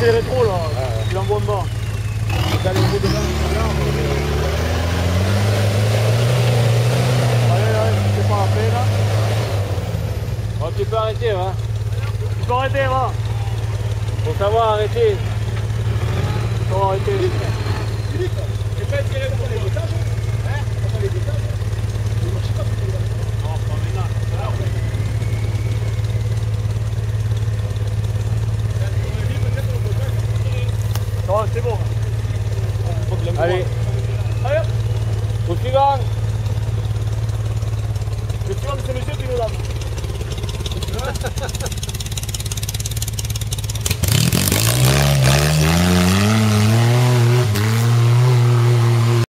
c'est rétro là, il envoie en bas. Allez, c'est pas la peine. bon, tu peux arrêter, hein. Tu peux arrêter, va. Faut savoir arrêter. Tu peux arrêter. Philippe, tu peux tirer pour les étages, hein? Pour les étages. Je ne marche pas pour les étages. Non, pas maintenant. Non, c'est bon. Allez. Allez hop. Au suivant. Le suivant, c'est monsieur qui nous l'a.